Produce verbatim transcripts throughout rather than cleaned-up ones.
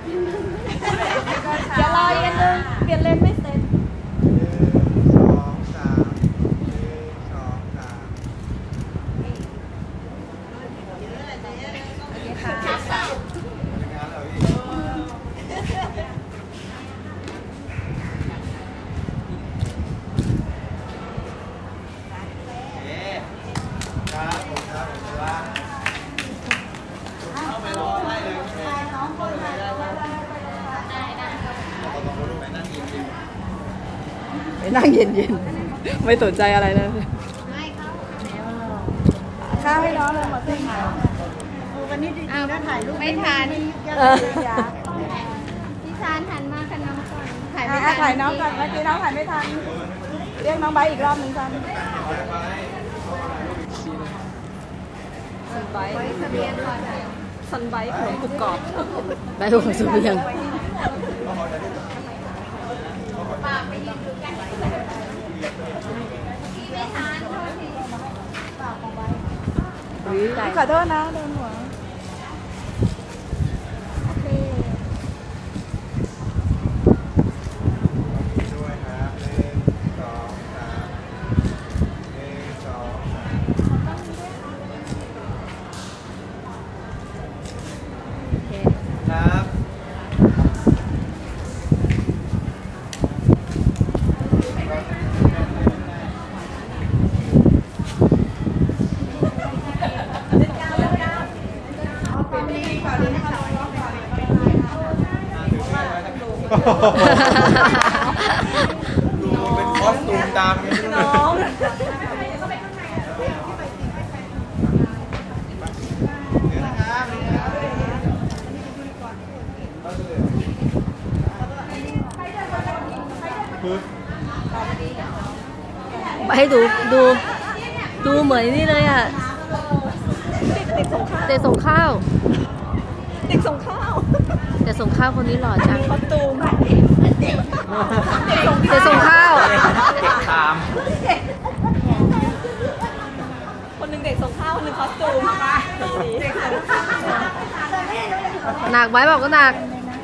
อย่ารออีกอันนึงเปลี่ยนเลนไม่เสร็จสองสามสองสามครับผมครับผมว่าเข้าไปรอได้เลยน้องคนไหนได้ไหมเราต้องรู้ไหมนั่งเย็นๆไปนั่งเย็นๆไม่สนใจอะไรเลยข้าวให้น้องเลยมาเต้นหน่อยวันนี้ดีๆนะถ่ายรูปไม่ทันพี่ชานหันมากันน้องก่อนถ่ายไม่ทันถ่ายน้องก่อนเมื่อกี้น้องถ่ายไม่ทันเรียกน้องไบอีกรอบหนึ่งซันซันไบซันไบซันไบขนมกรุบกรอบไบของสุเบียงขอโทษนะโดนหัวโอเคด้วยครับหนึ่งสองสามหนึ่งสองสามครับ ดูเป็นคอสตูมดำนี่น้องให้ดูดูดูเหมือนนี่เลยอ่ะเด็กส่งข้าวเด็กส่งข้าวแต่ส่งข้าวคนนี้หล่อจังคอสตูมเด็กส่งข้าวตามคนหนึ่งเด็กส่งข้าวคนหนึ่งคอสตูมหนักไว้บอกก็หนัก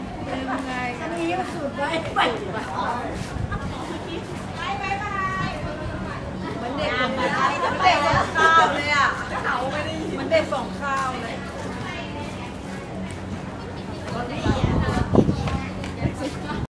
มันเด็กส่งข้าวเลยอ่ะมันเด็กส่งข้าวเลย